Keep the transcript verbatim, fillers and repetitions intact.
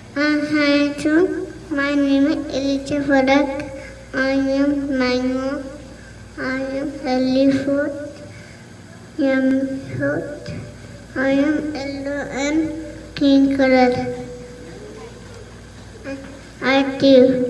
Hi, June. My name is Elijah Fadak. I am mango. I am healthy food. Yummy food. I am yellow and green color. Active.